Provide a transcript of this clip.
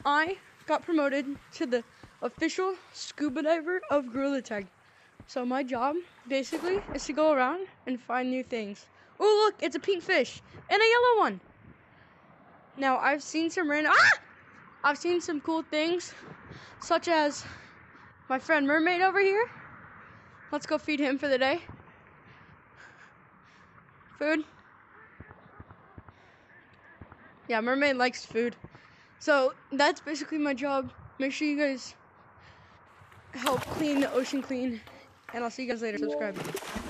I got promoted to the official scuba diver of Gorilla Tag. So my job, basically, is to go around and find new things. Oh, look, it's a pink fish and a yellow one. Now, I've seen some I've seen some cool things, such as my friend Mermaid over here. Let's go feed him for the day. Food. Yeah, Mermaid likes food. So that's basically my job. Make sure you guys help clean the ocean clean, and I'll see you guys later. Subscribe.